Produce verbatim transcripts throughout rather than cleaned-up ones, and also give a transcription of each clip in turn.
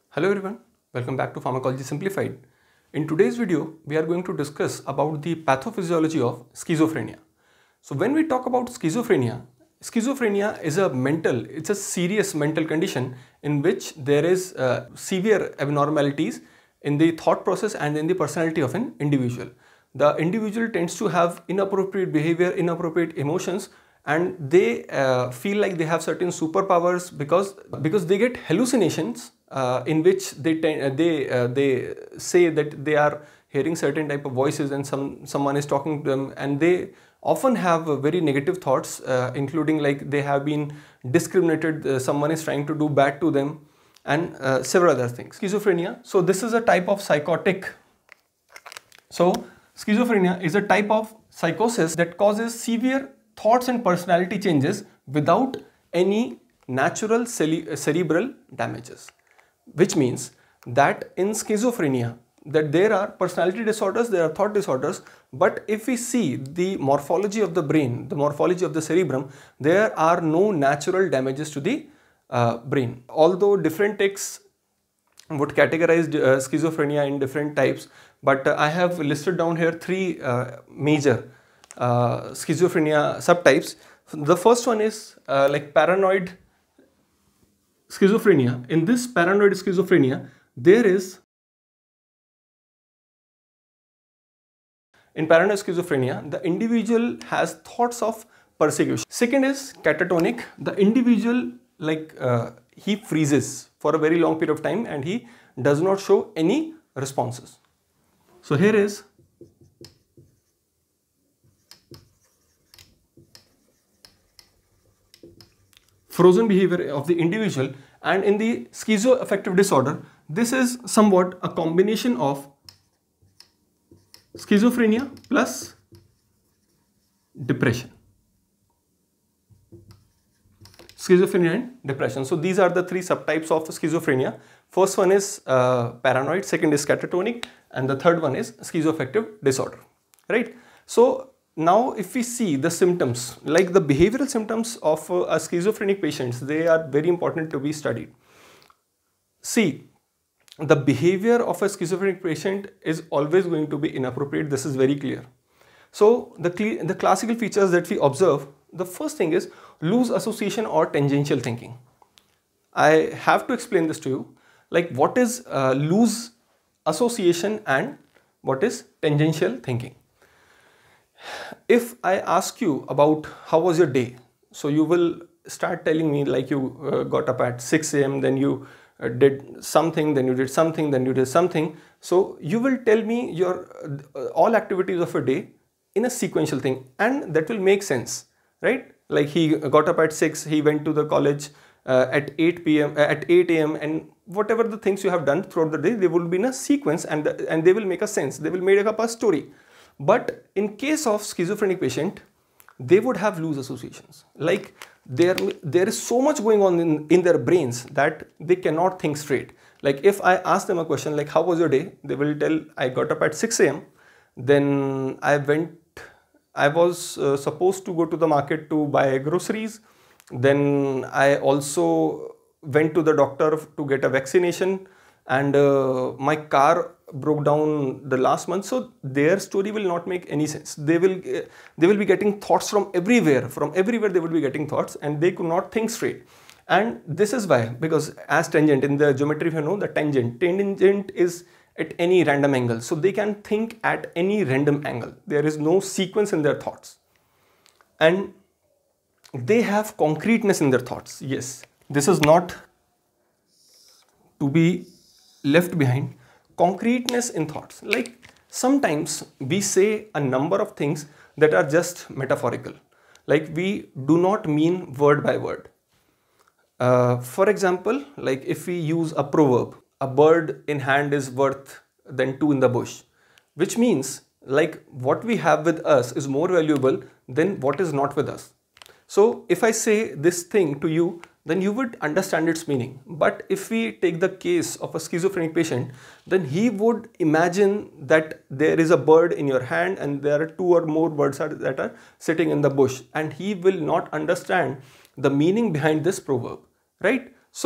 Hello everyone, welcome back to Pharmacology Simplified. In today's video, we are going to discuss about the pathophysiology of schizophrenia. So when we talk about schizophrenia, schizophrenia is a mental, it's a serious mental condition in which there is uh, severe abnormalities in the thought process and in the personality of an individual. The individual tends to have inappropriate behavior, inappropriate emotions, and they uh, feel like they have certain superpowers because because they get hallucinations uh, in which they uh, they uh, they say that they are hearing certain type of voices and some someone is talking to them, and they often have uh, very negative thoughts, uh, including like they have been discriminated, uh, someone is trying to do bad to them, and uh, several other things. Schizophrenia, so this is a type of psychotic. So schizophrenia is a type of psychosis that causes severe thoughts and personality changes without any natural cerebral damages, which means that in schizophrenia that there are personality disorders, there are thought disorders, but if we see the morphology of the brain, the morphology of the cerebrum, there are no natural damages to the uh, brain. Although different texts would categorize uh, schizophrenia in different types, but uh, I have listed down here three uh, major uh, schizophrenia subtypes. The first one is uh, like paranoid schizophrenia. In this paranoid schizophrenia, there is in paranoid schizophrenia, the individual has thoughts of persecution. Second is catatonic. The individual like uh, he freezes for a very long period of time and he does not show any responses. So here is frozen behavior of the individual, and in the schizoaffective disorder, this is somewhat a combination of schizophrenia plus depression. Schizophrenia and depression. So these are the three subtypes of schizophrenia. First one is uh, paranoid, second is catatonic, and the third one is schizoaffective disorder, right? So now if we see the symptoms, like the behavioral symptoms of uh, a schizophrenic patients, they are very important to be studied. See, the behavior of a schizophrenic patient is always going to be inappropriate. This is very clear. So the, the classical features that we observe, the first thing is loose association or tangential thinking. I have to explain this to you, like what is uh, loose association and what is tangential thinking. If I ask you about how was your day, so you will start telling me like you uh, got up at six A M, then you uh, did something, then you did something, then you did something. So you will tell me your uh, all activities of a day in a sequential thing, and that will make sense, right? Like he got up at six, he went to the college uh, at eight P M uh, at eight A M and whatever the things you have done throughout the day, they will be in a sequence, and the, and they will make a sense, they will make up a story. But in case of schizophrenic patient, they would have loose associations. Like there, there is so much going on in, in their brains that they cannot think straight. Like if I ask them a question like how was your day, they will tell I got up at six A M, then I went, I was uh, supposed to go to the market to buy groceries, then I also went to the doctor to get a vaccination, and uh, my car broke down the last month. So their story will not make any sense. They will uh, they will be getting thoughts from everywhere, from everywhere they will be getting thoughts, and they could not think straight. And this is why, because as tangent in the geometry, if you know the tangent, tangent is at any random angle. So they can think at any random angle. There is no sequence in their thoughts. And they have concreteness in their thoughts. Yes, this is not to be left behind. Concreteness in thoughts. Like sometimes we say a number of things that are just metaphorical. Like we do not mean word by word. Uh, for example, like if we use a proverb, a bird in hand is worth than two in the bush, which means like what we have with us is more valuable than what is not with us. So if I say this thing to you, then you would understand its meaning. But if we take the case of a schizophrenic patient, then he would imagine that there is a bird in your hand and there are two or more birds that are sitting in the bush, and he will not understand the meaning behind this proverb, right? So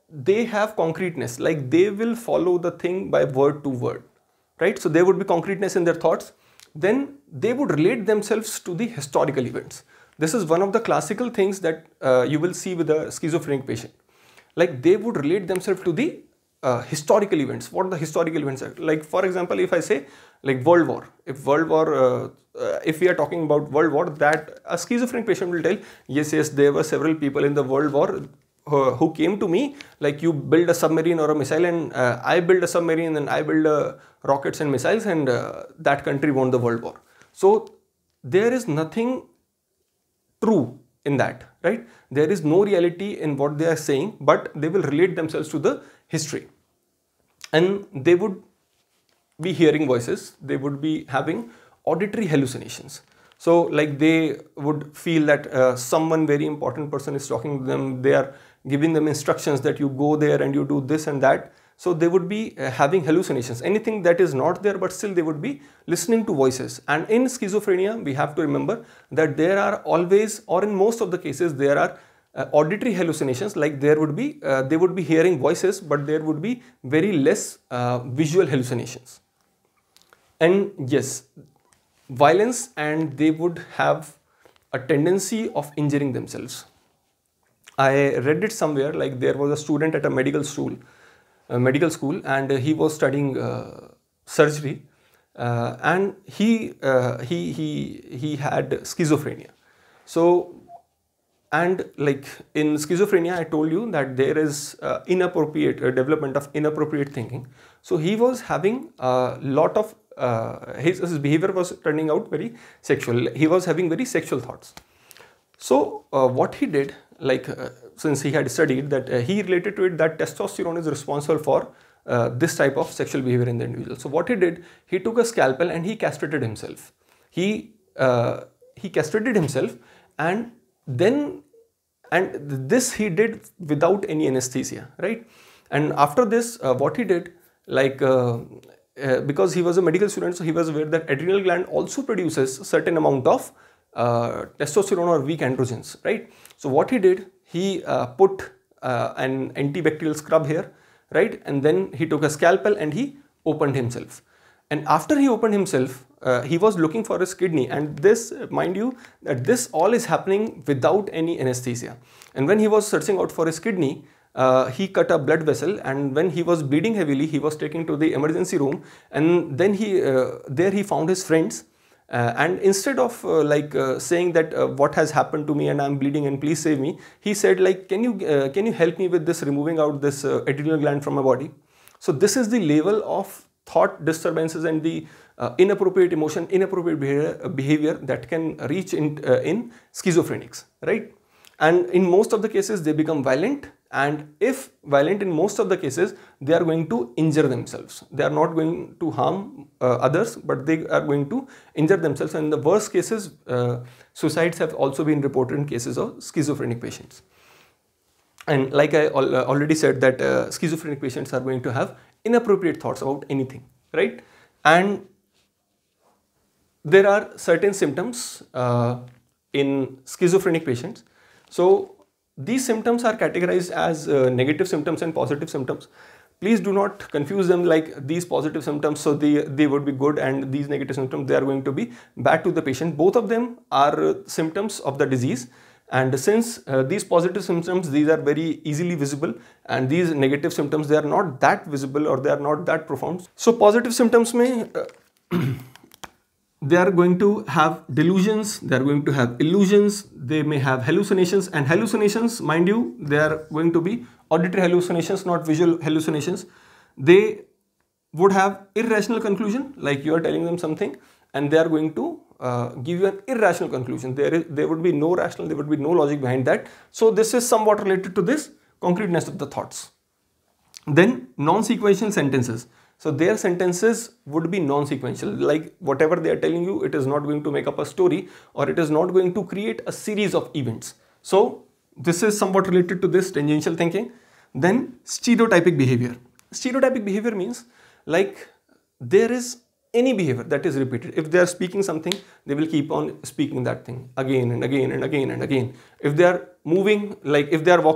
they have concreteness, like they will follow the thing by word to word, right? So there would be concreteness in their thoughts. Then they would relate themselves to the historical events. This is one of the classical things that uh, you will see with a schizophrenic patient. Like they would relate themselves to the uh, historical events. What the historical events are? Like for example, if I say like World War, if World War, uh, uh, if we are talking about World War, that a schizophrenic patient will tell, yes, yes, there were several people in the World War uh, who came to me, like you build a submarine or a missile, and uh, I build a submarine and I build uh, rockets and missiles, and uh, that country won the World War. So there is nothing true in that, right? There is no reality in what they are saying, but they will relate themselves to the history, and they would be hearing voices, they would be having auditory hallucinations. So like they would feel that uh, someone very important person is talking to them, they are giving them instructions that you go there and you do this and that. So they would be uh, having hallucinations, anything that is not there, but still they would be listening to voices. And in schizophrenia, we have to remember that there are always, or in most of the cases, there are uh, auditory hallucinations, like there would be, uh, they would be hearing voices, but there would be very less uh, visual hallucinations. And yes, violence, and they would have a tendency of injuring themselves. I read it somewhere, like there was a student at a medical school, a medical school, and he was studying uh, surgery, uh, and he uh, he he he had schizophrenia. So, and like in schizophrenia, I told you that there is uh, inappropriate uh, development of inappropriate thinking. So he was having a lot of uh, his, his behavior was turning out very sexual. He was having very sexual thoughts. So uh, what he did, like uh, since he had studied that, uh, he related to it that testosterone is responsible for uh, this type of sexual behavior in the individual. So what he did, he took a scalpel and he castrated himself. He uh, he castrated himself, and then and this he did without any anesthesia, right? And after this, uh, what he did, like uh, uh, because he was a medical student, so he was aware that adrenal gland also produces certain amount of uh, testosterone or weak androgens, right? So what he did, he uh, put uh, an antibacterial scrub here, right? And then he took a scalpel and he opened himself. And after he opened himself, uh, he was looking for his kidney, and this, mind you, that this all is happening without any anesthesia. And when he was searching out for his kidney, uh, he cut a blood vessel, and when he was bleeding heavily, he was taken to the emergency room, and then he uh, there he found his friends. Uh, and instead of uh, like uh, saying that uh, what has happened to me and I'm bleeding and please save me, he said like, can you uh, can you help me with this, removing out this uh, adrenal gland from my body? So this is the level of thought disturbances and the uh, inappropriate emotion, inappropriate behavior, uh, behavior that can reach in uh, in schizophrenics, right? And in most of the cases they become violent, and if violent, in most of the cases they are going to injure themselves. They are not going to harm uh, others, but they are going to injure themselves. And in the worst cases, uh, suicides have also been reported in cases of schizophrenic patients. And like I al uh, already said, that uh, schizophrenic patients are going to have inappropriate thoughts about anything, right? And there are certain symptoms uh, in schizophrenic patients. So these symptoms are categorized as uh, negative symptoms and positive symptoms. Please do not confuse them, like these positive symptoms, so they, they would be good, and these negative symptoms, they are going to be bad to the patient. Both of them are uh, symptoms of the disease. And since uh, these positive symptoms, these are very easily visible, and these negative symptoms, they are not that visible or they are not that profound. So positive symptoms may uh, they are going to have delusions, they are going to have illusions, they may have hallucinations, and hallucinations, mind you, they are going to be auditory hallucinations, not visual hallucinations. They would have irrational conclusion, like you are telling them something and they are going to uh, give you an irrational conclusion. There is, there would be no rational, there would be no logic behind that. So this is somewhat related to this concreteness of the thoughts. Then non-sequential sentences. So their sentences would be non-sequential, like whatever they are telling you, it is not going to make up a story, or it is not going to create a series of events. So this is somewhat related to this tangential thinking. Then stereotypic behavior. Stereotypic behavior means like there is any behavior that is repeated. If they are speaking something, they will keep on speaking that thing again and again and again and again. If they are moving, like if they are walking,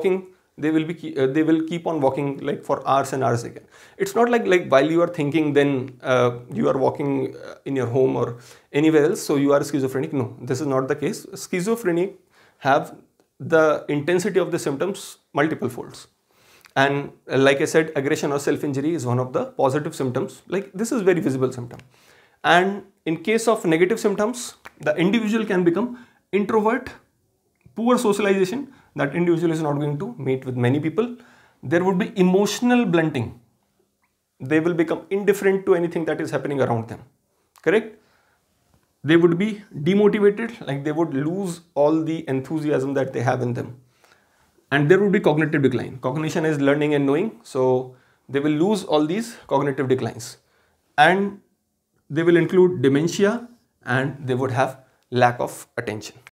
they will be uh, they will keep on walking like for hours and hours again. It's not like like while you are thinking, then uh, you are walking uh, in your home or anywhere else, so you are schizophrenic. No, this is not the case. Schizophrenic have the intensity of the symptoms multiple folds. And uh, like I said, aggression or self-injury is one of the positive symptoms. Like this is very visible symptom. And in case of negative symptoms, the individual can become introvert, poor socialization, that individual is not going to meet with many people. There would be emotional blunting. They will become indifferent to anything that is happening around them. Correct? They would be demotivated, like they would lose all the enthusiasm that they have in them. And there would be cognitive decline. Cognition is learning and knowing. So they will lose all these cognitive declines. And they will include dementia, and they would have lack of attention.